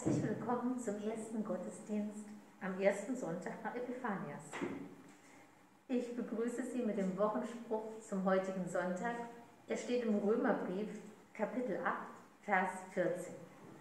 Herzlich willkommen zum ersten Gottesdienst am ersten Sonntag nach Epiphanias. Ich begrüße Sie mit dem Wochenspruch zum heutigen Sonntag. Er steht im Römerbrief, Kapitel 8, Vers 14.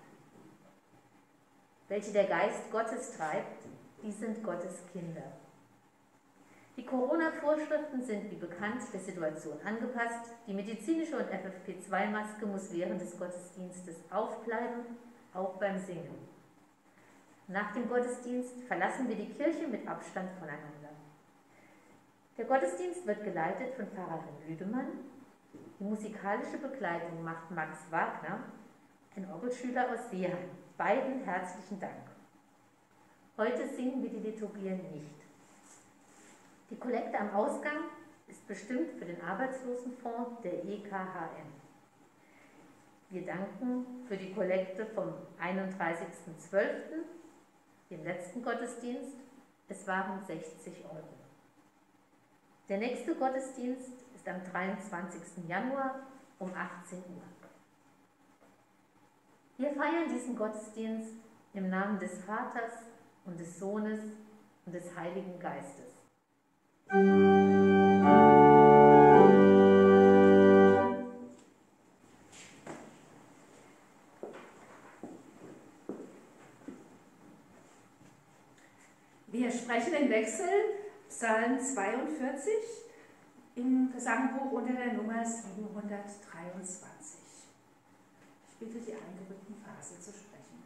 Welche der Geist Gottes treibt, die sind Gottes Kinder. Die Corona-Vorschriften sind wie bekannt der Situation angepasst. Die medizinische und FFP2-Maske muss während des Gottesdienstes aufbleiben, auch beim Singen. Nach dem Gottesdienst verlassen wir die Kirche mit Abstand voneinander. Der Gottesdienst wird geleitet von Pfarrerin Lüdemann. Die musikalische Begleitung macht Max Wagner, ein Orgelschüler aus Seeheim. Beiden herzlichen Dank. Heute singen wir die Liturgien nicht. Die Kollekte am Ausgang ist bestimmt für den Arbeitslosenfonds der EKHN. Wir danken für die Kollekte vom 31.12., dem letzten Gottesdienst. Es waren 60 €. Der nächste Gottesdienst ist am 23. Januar um 18 Uhr. Wir feiern diesen Gottesdienst im Namen des Vaters und des Sohnes und des Heiligen Geistes. Wir sprechen den Wechsel, Psalm 42, im Gesangbuch unter der Nummer 723. Ich bitte die eingerückten Verse zu sprechen.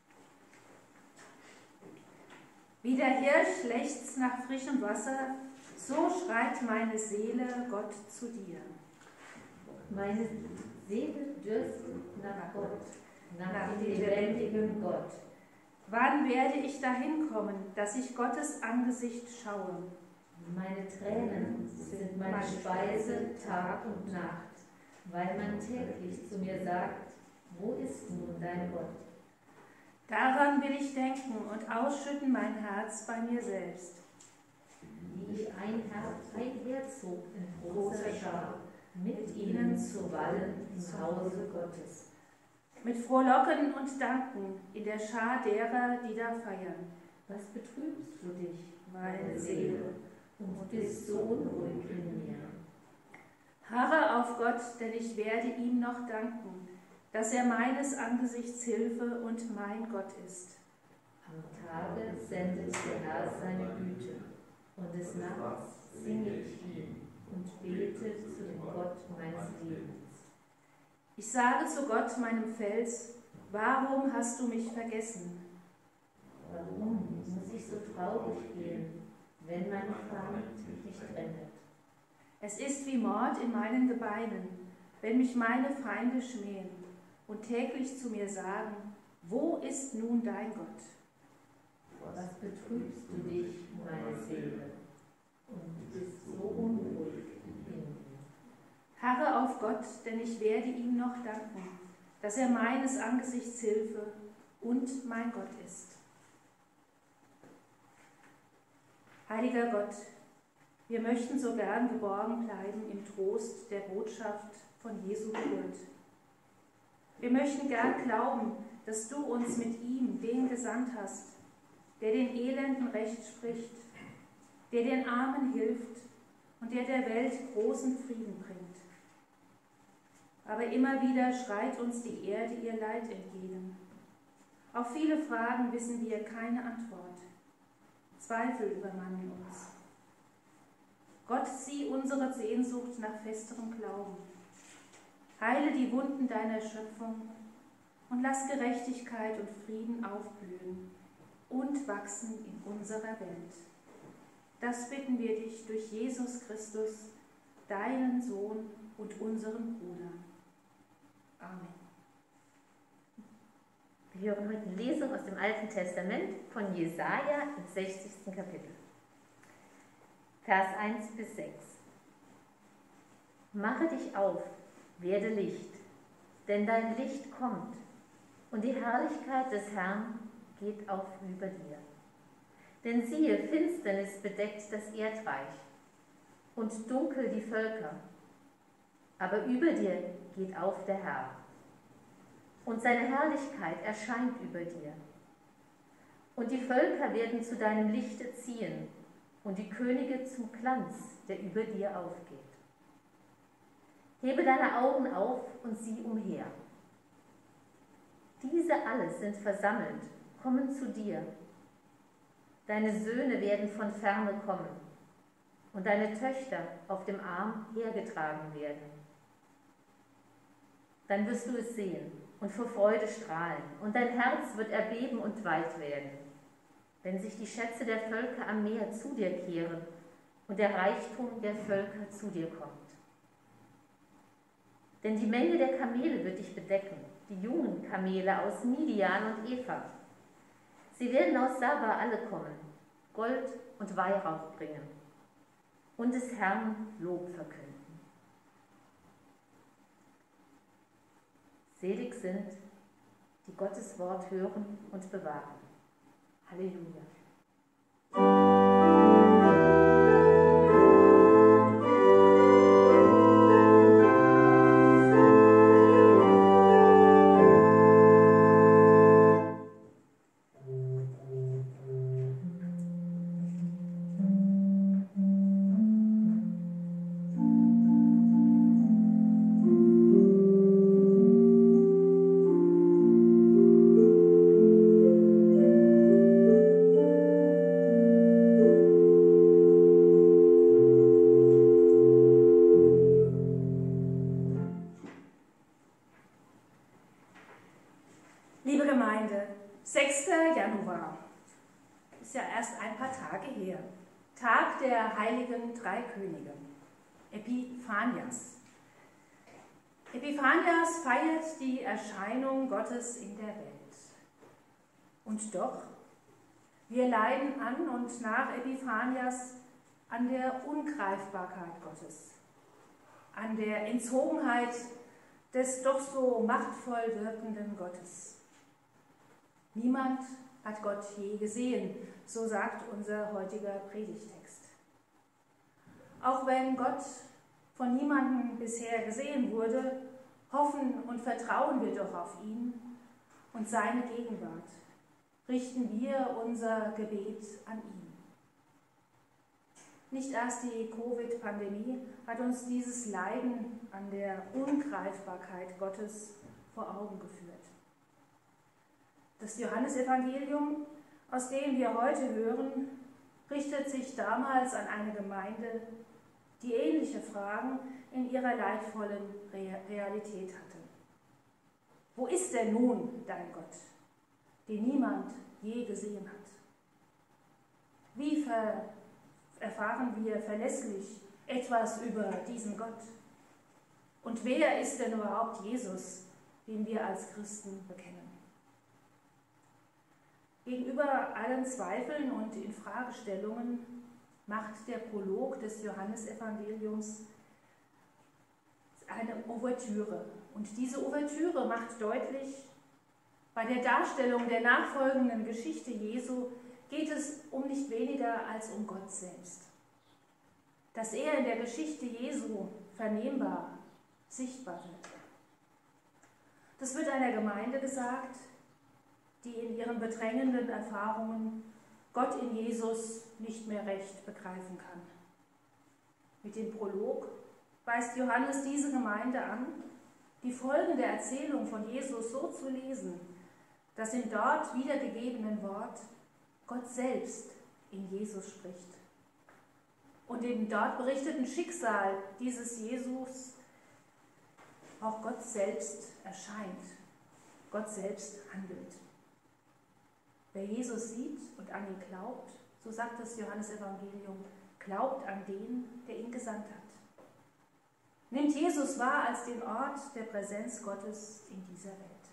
Wie der Hirsch lechzt nach frischem Wasser, so schreit meine Seele Gott zu dir. Meine Seele dürstet nach Gott, nach dem lebendigen Gott. Wann werde ich dahin kommen, dass ich Gottes Angesicht schaue? Meine Tränen sind meine Speise Tag und Nacht, weil man täglich zu mir sagt, wo ist nun dein Gott? Daran will ich denken und ausschütten mein Herz bei mir selbst. Wie ich einherzog in großer Schar, mit ihnen zu wallen im Hause Gottes. Mit Frohlocken und Danken in der Schar derer, die da feiern. Was betrübst du dich, meine Seele, und bist so unruhig in mir? Harre auf Gott, denn ich werde ihm noch danken, dass er meines Angesichts Hilfe und mein Gott ist. Am Tage sendet der Herr seine Güte, und des Nachts singe ich ihm und bete zu dem Gott meines Lebens. Ich sage zu Gott, meinem Fels, warum hast du mich vergessen? Warum muss ich so traurig gehen, wenn mein Feind mich trennt? Es ist wie Mord in meinen Gebeinen, wenn mich meine Feinde schmähen und täglich zu mir sagen, wo ist nun dein Gott? Was betrübst du dich, meine Seele, und bist so unruhig in mir? Harre auf Gott, denn ich werde ihm noch danken, dass er meines Angesichts Hilfe und mein Gott ist. Heiliger Gott, wir möchten so gern geborgen bleiben im Trost der Botschaft von Jesu Geburt. Wir möchten gern glauben, dass du uns mit ihm den gesandt hast, der den Elenden Recht spricht, der den Armen hilft und der der Welt großen Frieden bringt. Aber immer wieder schreit uns die Erde ihr Leid entgegen. Auf viele Fragen wissen wir keine Antwort. Zweifel übermannen uns. Gott, sieh unsere Sehnsucht nach festerem Glauben. Heile die Wunden deiner Schöpfung und lass Gerechtigkeit und Frieden aufblühen und wachsen in unserer Welt. Das bitten wir dich durch Jesus Christus, deinen Sohn und unseren Bruder. Amen. Wir hören heute eine Lesung aus dem Alten Testament von Jesaja im 60. Kapitel. Vers 1 bis 6. Mache dich auf, werde Licht, denn dein Licht kommt, und die Herrlichkeit des Herrn geht auf über dir. Denn siehe, Finsternis bedeckt das Erdreich und dunkel die Völker, aber über dir geht auf der Herr. und seine Herrlichkeit erscheint über dir. Und die Völker werden zu deinem Lichte ziehen und die Könige zum Glanz, der über dir aufgeht. Hebe deine Augen auf und sieh umher. Diese alle sind versammelt, kommen zu dir. Deine Söhne werden von ferne kommen und deine Töchter auf dem Arm hergetragen werden. Dann wirst du es sehen und vor Freude strahlen, und dein Herz wird erbeben und weit werden, wenn sich die Schätze der Völker am Meer zu dir kehren und der Reichtum der Völker zu dir kommt. Denn die Menge der Kamele wird dich bedecken, die jungen Kamele aus Midian und Epha. Sie werden aus Saba alle kommen, Gold und Weihrauch bringen und des Herrn Lob verkünden. Selig sind, die Gottes Wort hören und bewahren. Halleluja. Liebe Gemeinde, 6. Januar ist ja erst ein paar Tage her. Tag der heiligen drei Könige, Epiphanias. Epiphanias feiert die Erscheinung Gottes in der Welt. Und doch, wir leiden an und nach Epiphanias an der Ungreifbarkeit Gottes, an der Entzogenheit des doch so machtvoll wirkenden Gottes. Niemand hat Gott je gesehen, so sagt unser heutiger Predigtext. Auch wenn Gott von niemandem bisher gesehen wurde, hoffen und vertrauen wir doch auf ihn und seine Gegenwart. Richten wir unser Gebet an ihn. Nicht erst die Covid-Pandemie hat uns dieses Leiden an der Ungreifbarkeit Gottes vor Augen geführt. Das Johannesevangelium, aus dem wir heute hören, richtet sich damals an eine Gemeinde, die ähnliche Fragen in ihrer leidvollen Realität hatte. Wo ist denn nun dein Gott, den niemand je gesehen hat? Wie erfahren wir verlässlich etwas über diesen Gott? Und wer ist denn überhaupt Jesus, den wir als Christen bekennen? Gegenüber allen Zweifeln und Infragestellungen macht der Prolog des Johannesevangeliums eine Ouvertüre. Und diese Ouvertüre macht deutlich, bei der Darstellung der nachfolgenden Geschichte Jesu geht es um nicht weniger als um Gott selbst. Dass er in der Geschichte Jesu vernehmbar, sichtbar wird. Das wird einer Gemeinde gesagt, die in ihren bedrängenden Erfahrungen Gott in Jesus nicht mehr recht begreifen kann. Mit dem Prolog weist Johannes diese Gemeinde an, die Folgen der Erzählung von Jesus so zu lesen, dass im dort wiedergegebenen Wort Gott selbst in Jesus spricht und im dort berichteten Schicksal dieses Jesus auch Gott selbst erscheint, Gott selbst handelt. Wer Jesus sieht und an ihn glaubt, so sagt das Johannesevangelium, glaubt an den, der ihn gesandt hat. Nimmt Jesus wahr als den Ort der Präsenz Gottes in dieser Welt.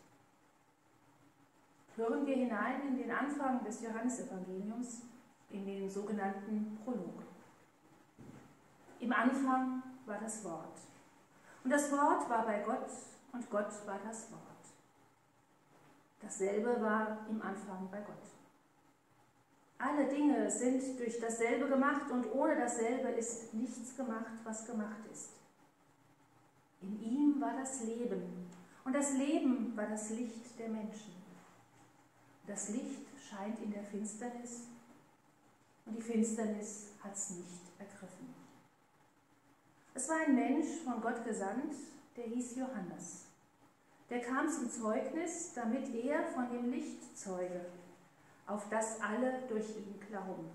Hören wir hinein in den Anfang des Johannesevangeliums, in den sogenannten Prolog. Im Anfang war das Wort. Und das Wort war bei Gott und Gott war das Wort. Dasselbe war im Anfang bei Gott. Alle Dinge sind durch dasselbe gemacht und ohne dasselbe ist nichts gemacht, was gemacht ist. In ihm war das Leben Und das Leben war das Licht der Menschen. Das Licht scheint in der Finsternis und die Finsternis hat es nicht ergriffen. Es war ein Mensch von Gott gesandt, der hieß Johannes. Der kam zum Zeugnis, damit er von dem Licht zeuge, auf das alle durch ihn glauben.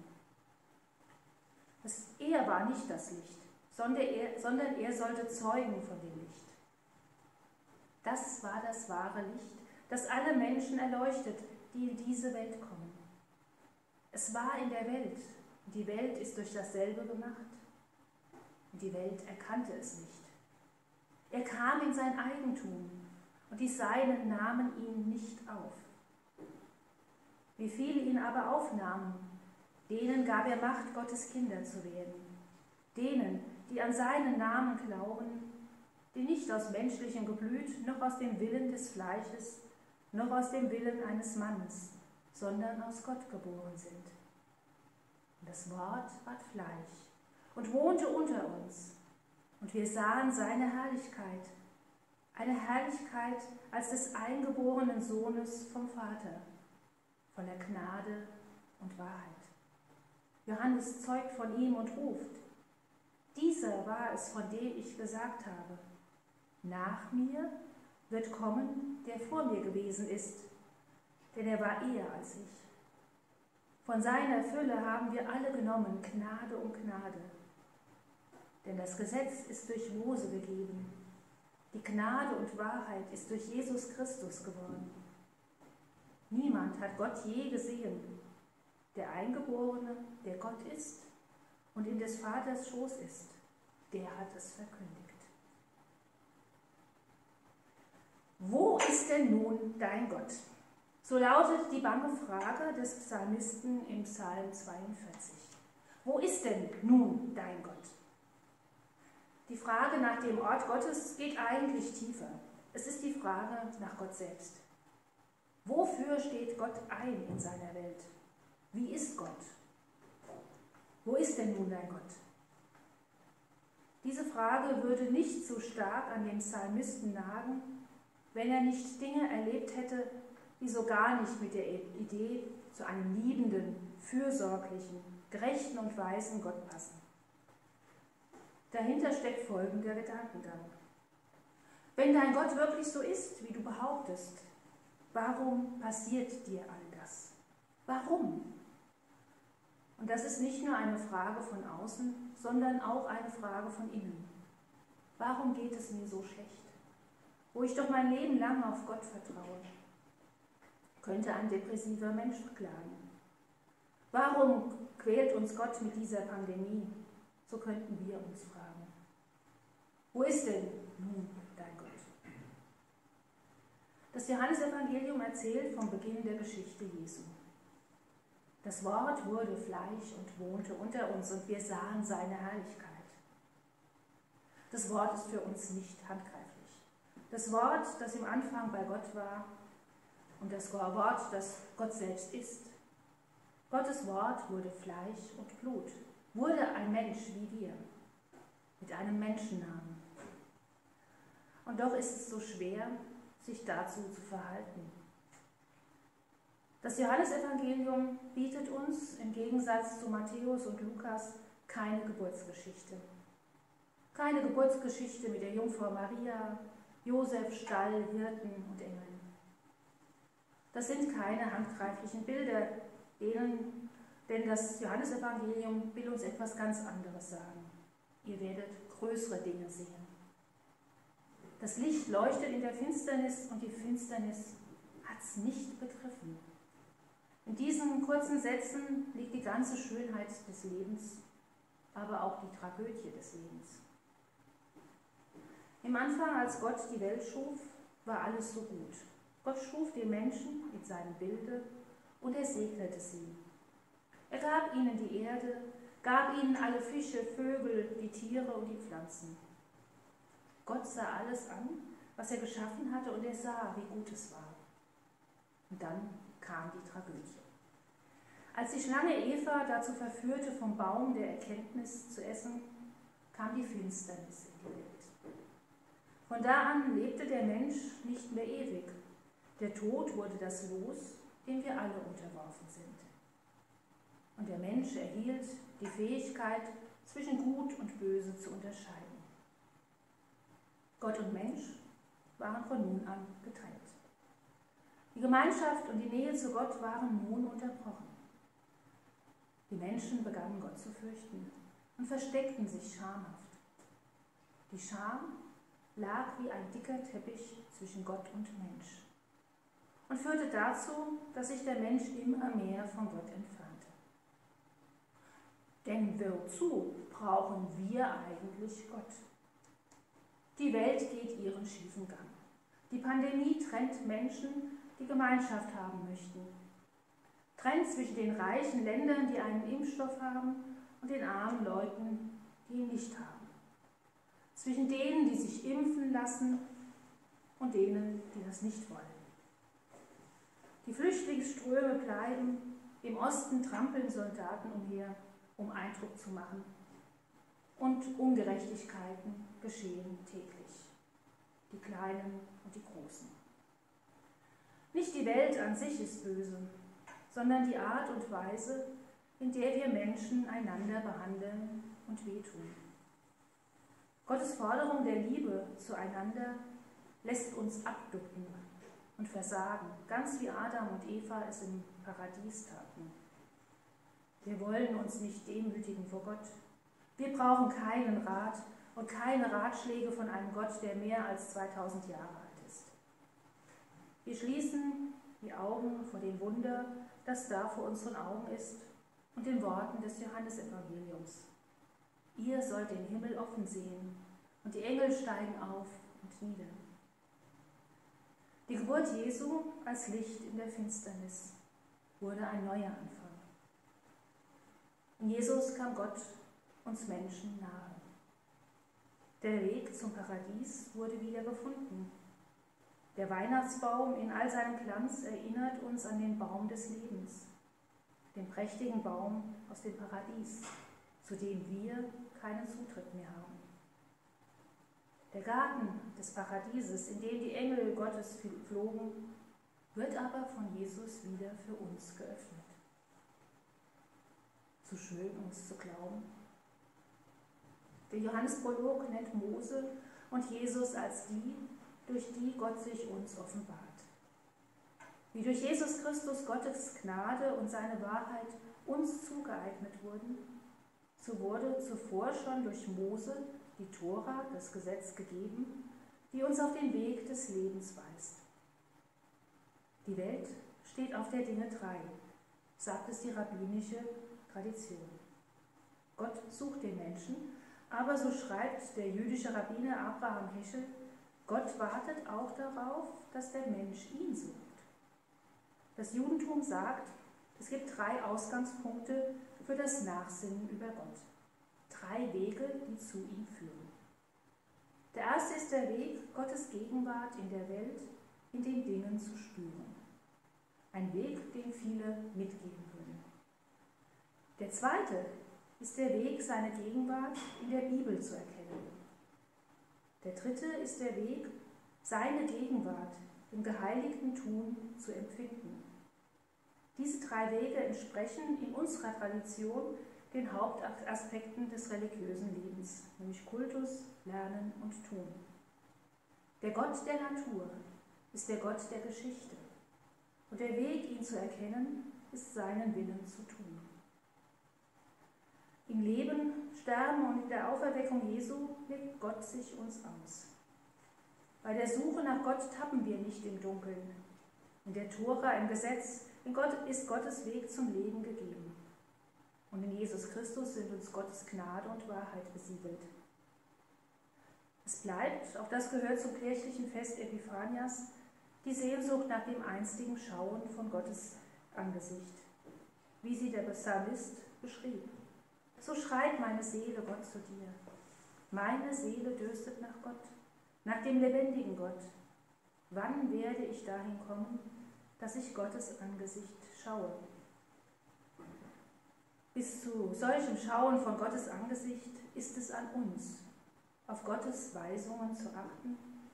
Er war nicht das Licht, sondern er sollte zeugen von dem Licht. Das war das wahre Licht, das alle Menschen erleuchtet, die in diese Welt kommen. Es war in der Welt, und die Welt ist durch dasselbe gemacht. Und die Welt erkannte es nicht. Er kam in sein Eigentum, und die Seinen nahmen ihn nicht auf. Wie viele ihn aber aufnahmen, denen gab er Macht, Gottes Kinder zu werden. Denen, die an seinen Namen glauben, die nicht aus menschlichem Geblüt, noch aus dem Willen des Fleisches, noch aus dem Willen eines Mannes, sondern aus Gott geboren sind. Und das Wort ward Fleisch und wohnte unter uns. Und wir sahen seine Herrlichkeit, eine Herrlichkeit als des eingeborenen Sohnes vom Vater, voller Gnade und Wahrheit. Johannes zeugt von ihm und ruft: Dieser war es, von dem ich gesagt habe: Nach mir wird kommen, der vor mir gewesen ist, denn er war eher als ich. Von seiner Fülle haben wir alle genommen, Gnade um Gnade. Denn das Gesetz ist durch Mose gegeben. Die Gnade und Wahrheit ist durch Jesus Christus geworden. Niemand hat Gott je gesehen. Der Eingeborene, der Gott ist und in des Vaters Schoß ist, der hat es verkündigt. Wo ist denn nun dein Gott? So lautet die bange Frage des Psalmisten im Psalm 42. Wo ist denn nun dein Gott? Die Frage nach dem Ort Gottes geht eigentlich tiefer. Es ist die Frage nach Gott selbst. Wofür steht Gott ein in seiner Welt? Wie ist Gott? Wo ist denn nun dein Gott? Diese Frage würde nicht so stark an den Psalmisten nagen, wenn er nicht Dinge erlebt hätte, die so gar nicht mit der Idee zu einem liebenden, fürsorglichen, gerechten und weisen Gott passen. Dahinter steckt folgender Gedankengang. Wenn dein Gott wirklich so ist, wie du behauptest, warum passiert dir all das? Warum? Und das ist nicht nur eine Frage von außen, sondern auch eine Frage von innen. Warum geht es mir so schlecht? Wo ich doch mein Leben lang auf Gott vertraue, könnte ein depressiver Mensch klagen. Warum quält uns Gott mit dieser Pandemie? So könnten wir uns fragen. Wo ist denn nun dein Gott? Das Johannesevangelium erzählt vom Beginn der Geschichte Jesu. Das Wort wurde Fleisch und wohnte unter uns und wir sahen seine Herrlichkeit. Das Wort ist für uns nicht handgreiflich. Das Wort, das im Anfang bei Gott war und das Wort, das Gott selbst ist. Gottes Wort wurde Fleisch und Blut, wurde ein Mensch wie wir, mit einem Menschennamen. Und doch ist es so schwer, sich dazu zu verhalten. Das Johannesevangelium bietet uns im Gegensatz zu Matthäus und Lukas keine Geburtsgeschichte. Keine Geburtsgeschichte mit der Jungfrau Maria, Josef, Stall, Hirten und Engeln. Das sind keine handgreiflichen Bilder, denn das Johannesevangelium will uns etwas ganz anderes sagen. Ihr werdet größere Dinge sehen. Das Licht leuchtet in der Finsternis und die Finsternis hat es nicht begriffen. In diesen kurzen Sätzen liegt die ganze Schönheit des Lebens, aber auch die Tragödie des Lebens. Im Anfang, als Gott die Welt schuf, war alles so gut. Gott schuf die Menschen in seinem Bilde und er segnete sie. Er gab ihnen die Erde, gab ihnen alle Fische, Vögel, die Tiere und die Pflanzen. Gott sah alles an, was er geschaffen hatte, und er sah, wie gut es war. Und dann kam die Tragödie. Als die Schlange Eva dazu verführte, vom Baum der Erkenntnis zu essen, kam die Finsternis in die Welt. Von da an lebte der Mensch nicht mehr ewig. Der Tod wurde das Los, dem wir alle unterworfen sind. Und der Mensch erhielt die Fähigkeit, zwischen Gut und Böse zu unterscheiden. Gott und Mensch waren von nun an getrennt. Die Gemeinschaft und die Nähe zu Gott waren nun unterbrochen. Die Menschen begannen Gott zu fürchten und versteckten sich schamhaft. Die Scham lag wie ein dicker Teppich zwischen Gott und Mensch und führte dazu, dass sich der Mensch immer mehr von Gott entfernte. Denn wozu brauchen wir eigentlich Gott? Die Welt geht ihren schiefen Gang. Die Pandemie trennt Menschen, die Gemeinschaft haben möchten. Trennt zwischen den reichen Ländern, die einen Impfstoff haben, und den armen Leuten, die ihn nicht haben. Zwischen denen, die sich impfen lassen, und denen, die das nicht wollen. Die Flüchtlingsströme bleiben, im Osten trampeln Soldaten umher, um Eindruck zu machen. Und Ungerechtigkeiten geschehen täglich, die Kleinen und die Großen. Nicht die Welt an sich ist böse, sondern die Art und Weise, in der wir Menschen einander behandeln und wehtun. Gottes Forderung der Liebe zueinander lässt uns abducken und versagen, ganz wie Adam und Eva es im Paradies taten. Wir wollen uns nicht demütigen vor Gott. Wir brauchen keinen Rat und keine Ratschläge von einem Gott, der mehr als 2000 Jahre alt ist. Wir schließen die Augen vor dem Wunder, das da vor unseren Augen ist, und den Worten des Johannesevangeliums. Ihr sollt den Himmel offen sehen, und die Engel steigen auf und nieder. Die Geburt Jesu als Licht in der Finsternis wurde ein neuer Anfang. In Jesus kam Gott uns Menschen nahe. Der Weg zum Paradies wurde wieder gefunden. Der Weihnachtsbaum in all seinem Glanz erinnert uns an den Baum des Lebens, den prächtigen Baum aus dem Paradies, zu dem wir keinen Zutritt mehr haben. Der Garten des Paradieses, in dem die Engel Gottes flogen, wird aber von Jesus wieder für uns geöffnet. Zu schön, um es zu glauben. Der Johannesprolog nennt Mose und Jesus als die, durch die Gott sich uns offenbart. Wie durch Jesus Christus Gottes Gnade und seine Wahrheit uns zugeeignet wurden, so wurde zuvor schon durch Mose die Tora, das Gesetz, gegeben, die uns auf den Weg des Lebens weist. Die Welt steht auf der Dinge 3, sagt es die rabbinische Tradition. Gott sucht den Menschen, aber so schreibt der jüdische Rabbiner Abraham Heschel, Gott wartet auch darauf, dass der Mensch ihn sucht. Das Judentum sagt, es gibt 3 Ausgangspunkte für das Nachsinnen über Gott. 3 Wege, die zu ihm führen. Der erste ist der Weg, Gottes Gegenwart in der Welt, in den Dingen zu spüren. Ein Weg, den viele mitgehen würden. Der zweite ist der Weg, seine Gegenwart in der Bibel zu erkennen. Der dritte ist der Weg, seine Gegenwart im geheiligten Tun zu empfinden. Diese 3 Wege entsprechen in unserer Tradition den Hauptaspekten des religiösen Lebens, nämlich Kultus, Lernen und Tun. Der Gott der Natur ist der Gott der Geschichte und der Weg, ihn zu erkennen, ist seinen Willen zu tun. Im Leben, Sterben und in der Auferweckung Jesu wirkt Gott sich uns aus. Bei der Suche nach Gott tappen wir nicht im Dunkeln. In der Tora, im Gesetz, in Gott ist Gottes Weg zum Leben gegeben. Und in Jesus Christus sind uns Gottes Gnade und Wahrheit besiegelt. Es bleibt, auch das gehört zum kirchlichen Fest Epiphanias, die Sehnsucht nach dem einstigen Schauen von Gottes Angesicht, wie sie der Psalmist beschrieb. So schreit meine Seele Gott zu dir. Meine Seele dürstet nach Gott, nach dem lebendigen Gott. Wann werde ich dahin kommen, dass ich Gottes Angesicht schaue? Bis zu solchem Schauen von Gottes Angesicht ist es an uns, auf Gottes Weisungen zu achten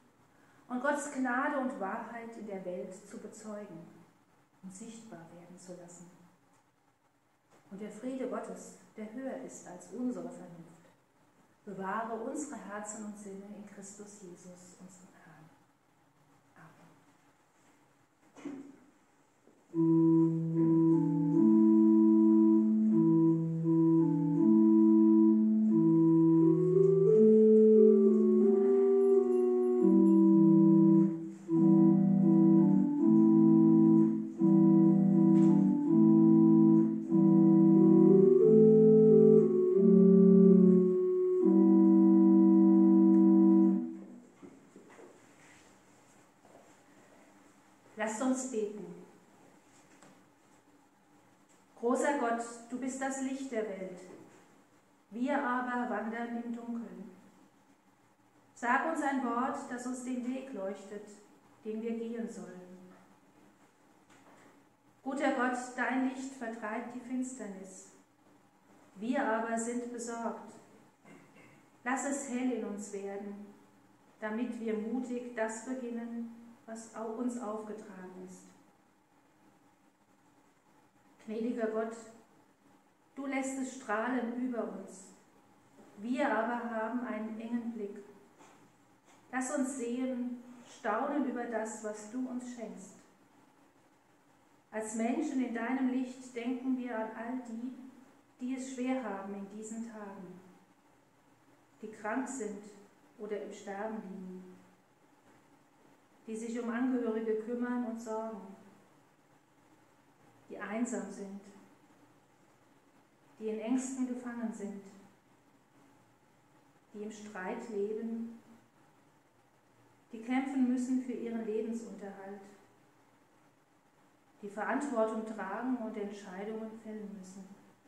und Gottes Gnade und Wahrheit in der Welt zu bezeugen und sichtbar werden zu lassen. Und der Friede Gottes, der höher ist als unsere Vernunft, bewahre unsere Herzen und Sinne in Christus Jesus, unserem Herrn. Amen. Lasst uns beten. Großer Gott, du bist das Licht der Welt. Wir aber wandern im Dunkeln. Sag uns ein Wort, das uns den Weg leuchtet, den wir gehen sollen. Guter Gott, dein Licht vertreibt die Finsternis. Wir aber sind besorgt. Lass es hell in uns werden, damit wir mutig das beginnen, was uns aufgetragen ist. Gnädiger Gott, du lässt es strahlen über uns. Wir aber haben einen engen Blick. Lass uns sehen, staunen über das, was du uns schenkst. Als Menschen in deinem Licht denken wir an all die, die es schwer haben in diesen Tagen, die krank sind oder im Sterben liegen, die sich um Angehörige kümmern und sorgen, die einsam sind, die in Ängsten gefangen sind, die im Streit leben, die kämpfen müssen für ihren Lebensunterhalt, die Verantwortung tragen und Entscheidungen fällen müssen.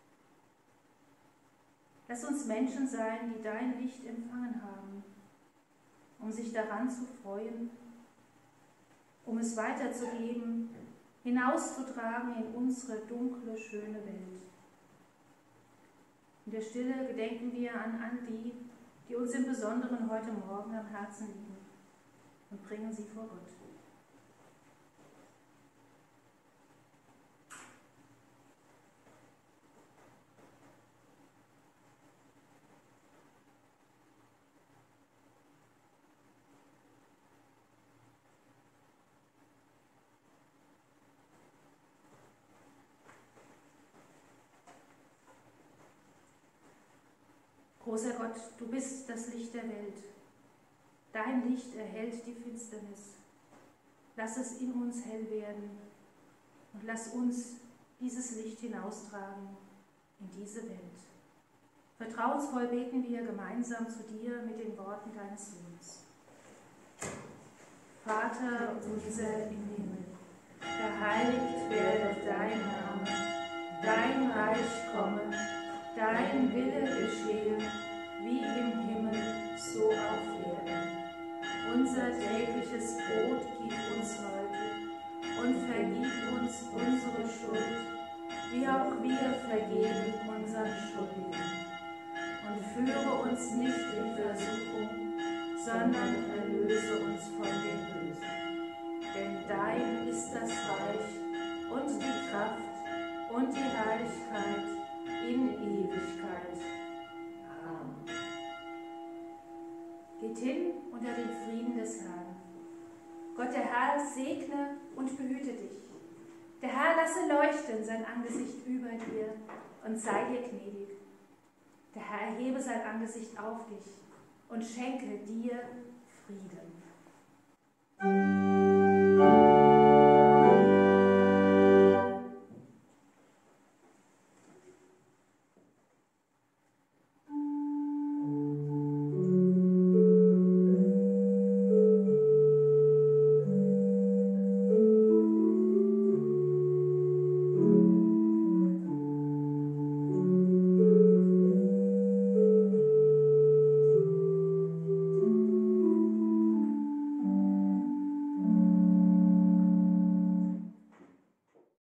Lass uns Menschen sein, die dein Licht empfangen haben, um sich daran zu freuen, um es weiterzugeben, hinauszutragen in unsere dunkle, schöne Welt. In der Stille gedenken wir an die, die uns im Besonderen heute Morgen am Herzen liegen, und bringen sie vor Gott. Großer Gott, du bist das Licht der Welt. Dein Licht erhellt die Finsternis. Lass es in uns hell werden und lass uns dieses Licht hinaustragen in diese Welt. Vertrauensvoll beten wir gemeinsam zu dir mit den Worten deines Sohnes. Vater unser im Himmel, geheiligt werde dein Name, dein Reich komme, dein Wille geschehe, wie im Himmel, so auf Erden. Unser tägliches Brot gib uns heute und vergib uns unsere Schuld, wie auch wir vergeben unseren Schuldigen. Und führe uns nicht in Versuchung, sondern erlöse uns von dem Bösen. Denn dein ist das Reich und die Kraft und die Herrlichkeit in Ewigkeit. Amen. Geht hin unter den Frieden des Herrn. Gott der Herr segne und behüte dich. Der Herr lasse leuchten sein Angesicht über dir und sei dir gnädig. Der Herr erhebe sein Angesicht auf dich und schenke dir Frieden.